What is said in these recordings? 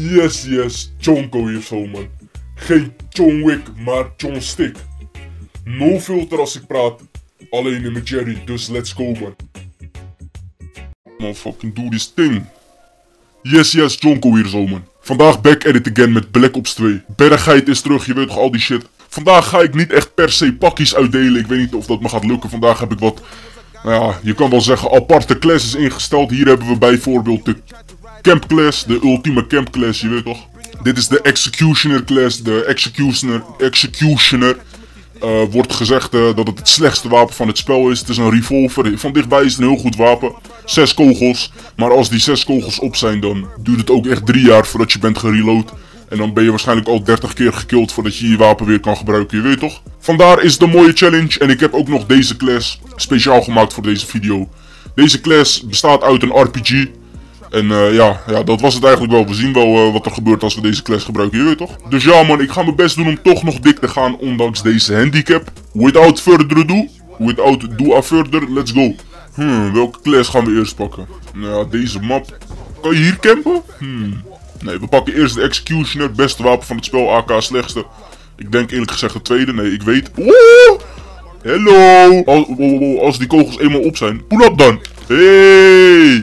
Yes, Jonko hier zo, man. Geen John Wick, maar John Stick. No filter als ik praat. Alleen in mijn Jerry, dus let's go, man. Man, fucking do this thing. Yes, Jonko hier zo, man. Vandaag back at it again met Black Ops 2. Bergheid is terug, je weet toch al die shit. Vandaag ga ik niet echt per se pakjes uitdelen. Ik weet niet of dat me gaat lukken. Vandaag heb ik wat, nou ja, je kan wel zeggen aparte classes ingesteld. Hier hebben we bijvoorbeeld de Camp Class, de ultieme Camp Class, je weet toch. Dit is de Executioner Class. De Executioner wordt gezegd dat het slechtste wapen van het spel is. Het is een revolver. Van dichtbij is het een heel goed wapen. 6 kogels. Maar als die 6 kogels op zijn, dan duurt het ook echt 3 jaar voordat je bent gereload. En dan ben je waarschijnlijk al 30 keer gekillt voordat je je wapen weer kan gebruiken, je weet toch? Vandaar is de mooie challenge. En ik heb ook nog deze class speciaal gemaakt voor deze video. Deze class bestaat uit een RPG. En ja, dat was het eigenlijk wel. We zien wel wat er gebeurt als we deze class gebruiken, je weet toch? Dus ja man, ik ga mijn best doen om toch nog dik te gaan, ondanks deze handicap. Without further ado, further, let's go. Welke class gaan we eerst pakken? Nou ja, deze map. Kan je hier campen? Nee, we pakken eerst de Executioner, beste wapen van het spel, AK slechtste. Ik denk eerlijk gezegd de tweede, nee, ik weet. Oeh! Hello! Als die kogels eenmaal op zijn, pull up dan! Hey!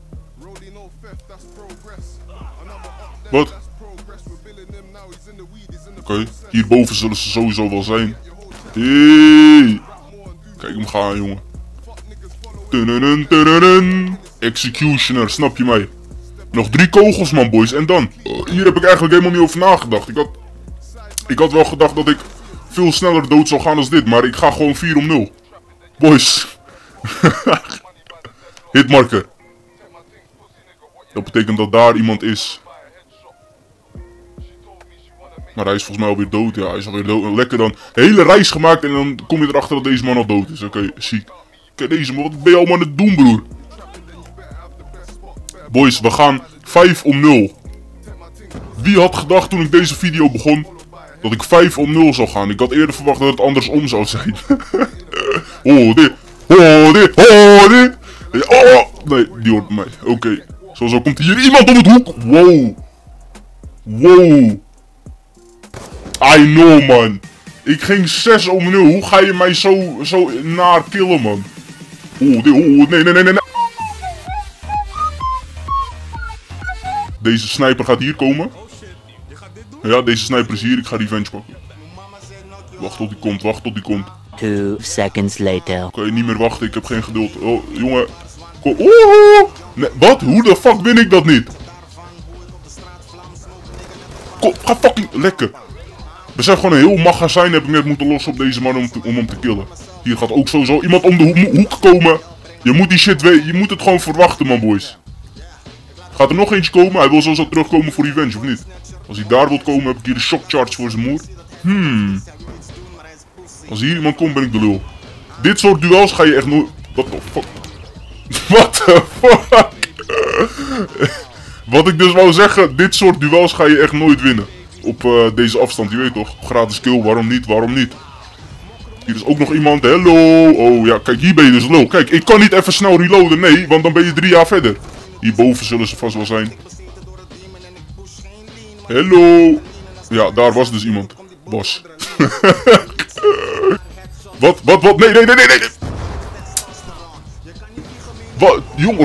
Wat? Oké, hierboven zullen ze sowieso wel zijn. Hey! Kijk hem gaan, jongen. Executioner, snap je mij? Nog 3 kogels, man, boys. En dan? Hier heb ik eigenlijk helemaal niet over nagedacht. Ik had wel gedacht dat ik veel sneller dood zou gaan als dit. Maar ik ga gewoon 4-0. Boys. Hitmarker. Dat betekent dat daar iemand is. Maar hij is volgens mij alweer dood. Ja, hij is alweer dood. Lekker dan. Een hele reis gemaakt en dan kom je erachter dat deze man al dood is. Oké, ziek. Kijk deze man. Wat ben je allemaal aan het doen, broer? Boys, we gaan 5-0. Wie had gedacht toen ik deze video begon dat ik 5-0 zou gaan? Ik had eerder verwacht dat het andersom zou zijn. Oh, dit. Oh, nee, die hoort mij. Oké. Zo komt hier iemand om het hoek. Wow. I know, man. Ik ging 6-0. Hoe ga je mij zo naar killen, man? Nee. Deze sniper gaat hier komen. Ja, deze sniper is hier. Ik ga revenge pakken. Wacht tot die komt. 2 seconds later. Kan je niet meer wachten, ik heb geen geduld. Oh, jongen. Nee, wat? Hoe de fuck win ik dat niet? Kom, ga fucking lekker. We zijn gewoon een heel magazijn heb ik net moeten lossen op deze man om hem te killen. Hier gaat ook sowieso iemand om de hoek komen. Je moet die shit weten, je moet het gewoon verwachten, man, boys. Gaat er nog eentje komen? Hij wil sowieso terugkomen voor revenge, of niet? Als hij daar wil komen, heb ik hier de shock charge voor zijn moer. Als hier iemand komt, ben ik de lul. Dit soort duels ga je echt nooit... What the fuck? What the fuck? Wat ik dus wou zeggen, dit soort duels ga je echt nooit winnen. Op deze afstand, je weet toch? Gratis kill, waarom niet? Hier is ook nog iemand, hello. Oh ja, kijk, hier ben je dus lul. Kijk, ik kan niet even snel reloaden, nee, want dan ben je 3 jaar verder. Hierboven zullen ze vast wel zijn. Hello. Ja, daar was dus iemand. Bos. Wat? Nee. Wat? Jongen.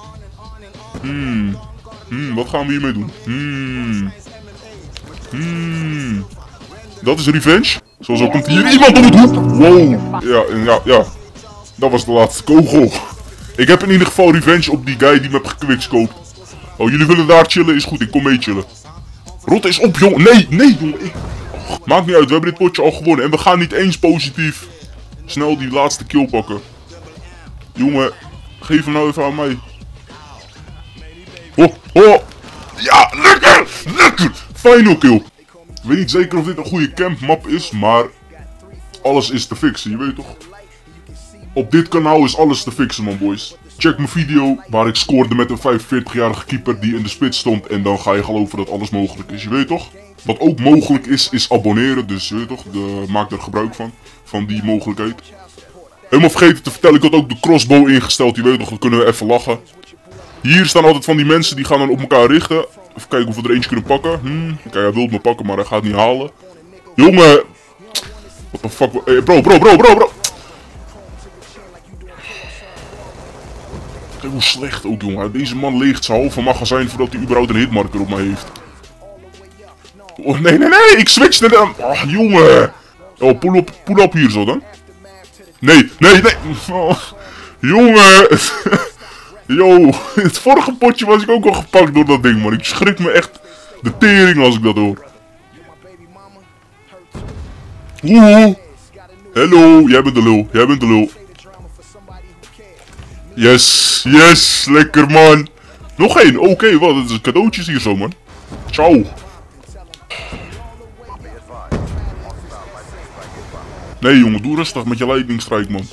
Wat gaan we hiermee doen? Dat is revenge. Zo komt hier iemand om het hoek. Wow. Ja. Dat was de laatste kogel. Ik heb in ieder geval revenge op die guy die me heeft gequickscoped. Oh, jullie willen daar chillen? Is goed, ik kom mee chillen. Rotte is op, jongen. Nee, jongen. Maakt niet uit, we hebben dit potje al gewonnen. En we gaan niet eens positief snel die laatste kill pakken. Jongen, geef hem nou even aan mij. Oh. Ja, lekker. Final kill. Ik weet niet zeker of dit een goede campmap is, maar alles is te fixen, je weet toch? Op dit kanaal is alles te fixen, man, boys. Check mijn video waar ik scoorde met een 45-jarige keeper die in de spits stond. En dan ga je geloven dat alles mogelijk is, je weet toch? Wat ook mogelijk is abonneren, dus je weet toch? Maak er gebruik van die mogelijkheid. Helemaal vergeten te vertellen, ik had ook de crossbow ingesteld, je weet toch? Dan kunnen we even lachen. Hier staan altijd van die mensen die gaan dan op elkaar richten. Even kijken of we er eentje kunnen pakken. Kijk, hij wil me pakken, maar hij gaat niet halen. Jongen! What the fuck? Hey, bro. Kijk hoe slecht ook, jongen. Deze man leegt zijn halve magazijn voordat hij überhaupt een hitmarker op mij heeft. Oh, nee. Ik switch net aan. Ach, jongen. Oh, pull up hier zo dan. Nee. Oh, jongen. Yo, het vorige potje was ik ook al gepakt door dat ding, man. Ik schrik me echt de tering als ik dat hoor. Oeh. Hallo, jij bent de lul. Yes, lekker man. Nog één, oké, wat, het is cadeautjes hier zo, man. Ciao. Nee, jongen, doe rustig met je lightning man.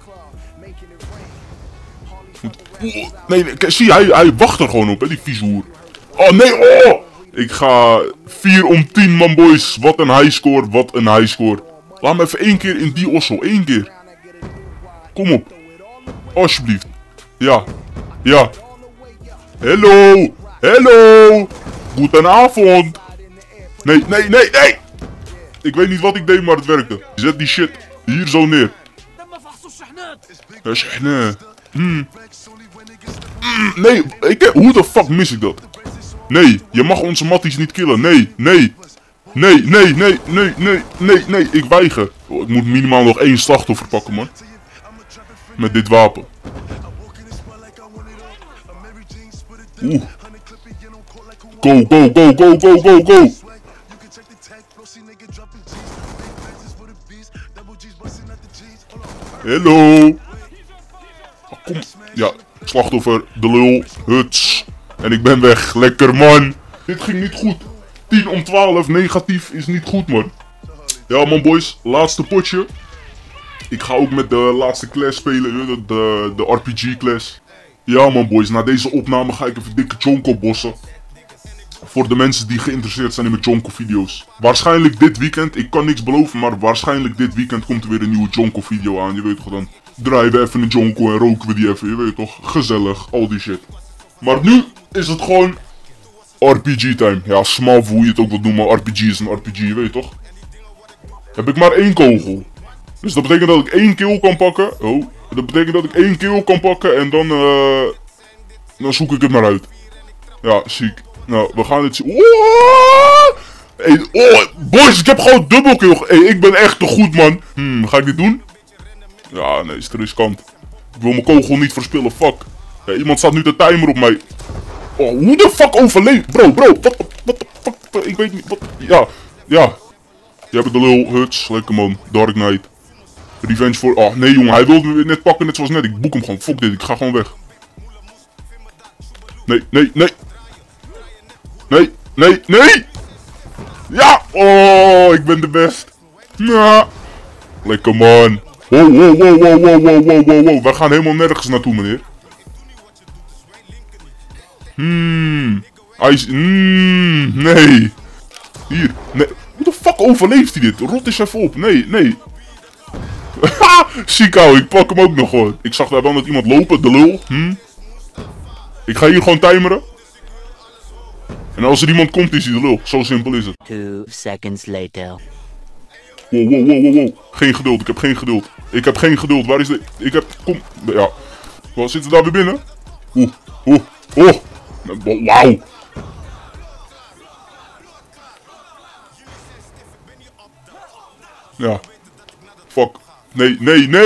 Nee, zie, hij wacht er gewoon op, hè, die viezoer. Oh, nee, oh! Ik ga 4 om 10, man, boys. Wat een high score, Laat me even 1 keer in die ossel, 1 keer. Kom op. Alsjeblieft. Ja. Hallo. Goedenavond. Nee. Ik weet niet wat ik deed, maar het werkte. Zet die shit hier zo neer. Nee, hoe de fuck mis ik dat? Nee, je mag onze matties niet killen. Nee, ik weiger. Oh, ik moet minimaal nog 1 slachtoffer pakken, man. Met dit wapen. Oeh. Go. Hallo. Oh, kom. Ja, slachtoffer, de lul, huts. En ik ben weg, lekker man. Dit ging niet goed. 10 om 12, negatief is niet goed, man. Ja, man, boys, laatste potje. Ik ga ook met de laatste class spelen, de RPG class. Ja, man, boys, na deze opname ga ik even dikke Jonko bossen. Voor de mensen die geïnteresseerd zijn in mijn Jonko video's. Waarschijnlijk dit weekend, ik kan niks beloven, maar waarschijnlijk dit weekend komt er weer een nieuwe Jonko video aan. Je weet toch, dan draaien we even een Jonko en roken we die even, je weet toch, gezellig, al die shit. Maar nu is het gewoon RPG time. Ja, small hoe je het ook wilt noemen, RPG is een RPG, je weet toch. Heb ik maar 1 kogel. Dus dat betekent dat ik 1 kill kan pakken. Oh, dat betekent dat ik 1 kill kan pakken en dan zoek ik het maar uit. Ja, ziek. Nou, we gaan dit zien. Hey, boys, ik heb gewoon dubbel kill. Hey, ik ben echt te goed, man. Ga ik dit doen? Ja, nee, is te riskant. Ik wil mijn kogel niet verspillen, fuck. Ja, iemand staat nu de timer op mij. Oh, hoe de fuck overleeft? Bro, wat de fuck? Ik weet niet, wat? Ja. Jij bent de lul, huts, lekker man. Dark Knight. Revenge voor... Oh, nee jongen, hij wilde me net pakken net zoals net. Ik boek hem gewoon, fuck dit, ik ga gewoon weg. Nee. Ja! Oh, ik ben de best. Ja. Lekker man. Wow. We gaan helemaal nergens naartoe, meneer. Nee. Hier. Nee. Hoe de fuck overleeft hij dit? Rot eens even op. Nee. Ziekau, ik pak hem ook nog gewoon. Ik zag daar dan dat iemand lopen, de lul. Ik ga hier gewoon timeren. En als er iemand komt, is hij de lul. Zo simpel is het. 2 seconds later. Wow. Geen geduld, ik heb geen geduld. Waar is de... Kom... Ja. Wat, zitten daar weer binnen? Wauw. Ja. Fuck. Nee.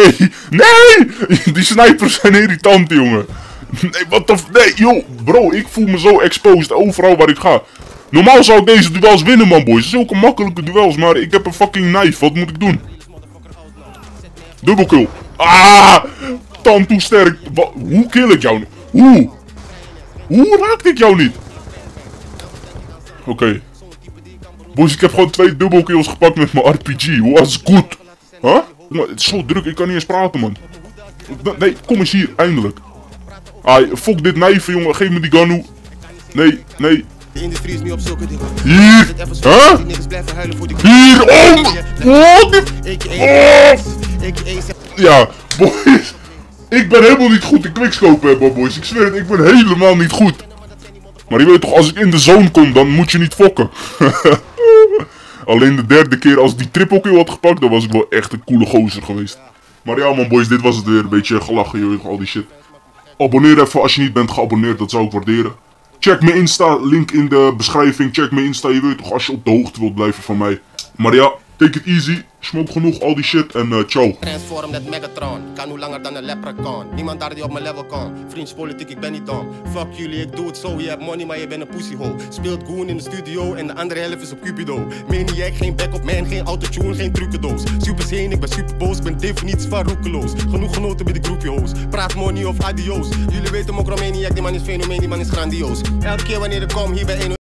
Die snipers zijn irritant, jongen. Nee, wat de... Nee, joh. Bro, ik voel me zo exposed overal waar ik ga. Normaal zou ik deze duels winnen, man, boys. Zulke makkelijke duels, maar ik heb een fucking knife. Wat moet ik doen? Dubbelkill. Dan toe sterk. Hoe kill ik jou? Hoe raakte ik jou niet? Oké. Boys, ik heb gewoon 2 dubbelkills gepakt met mijn RPG. Was goed. Huh? Het is zo druk, ik kan niet eens praten, man. Nee, kom eens hier, eindelijk. Fuck dit knife, jongen. Geef me die Ganu. Nee. De industrie is niet op zulke dingen. Hier! Huh? Hier! Ja, boys. Ik ben helemaal niet goed in quickscopen, boys. Ik zweer het, ik ben helemaal niet goed. Maar je weet toch, als ik in de zone kom, dan moet je niet fokken. Alleen de derde keer als ik die triple kill had gepakt, dan was ik wel echt een coole gozer geweest. Maar ja man boys, dit was het weer. Een beetje gelachen, je weet toch, al die shit. Abonneer even als je niet bent geabonneerd, dat zou ik waarderen. Check mijn Insta, link in de beschrijving. Check mijn Insta, je weet toch, als je op de hoogte wilt blijven van mij. Maar ja, take it easy. Smoke genoeg, al die shit en ciao. Transform net Megatron, kan hoe langer dan een leprechaun. Niemand daar die op mijn level kan. Vriendspolitiek, ik ben niet dom. Fuck jullie, ik doe het zo. Je hebt money, maar je bent een pussyhole. Speelt Goon in de studio en de andere helft is op Cupido. Maniac, geen back-up man, geen autotune, geen trucendoos. Super Saiyan, ik ben super boos, ben definitie van roekeloos. Genoeg genoten bij de groepje host. Praat money of adios. Jullie weten ook Romaniac, die man is fenomeen, die man is grandioos. Elke keer wanneer ik kom hier bij 1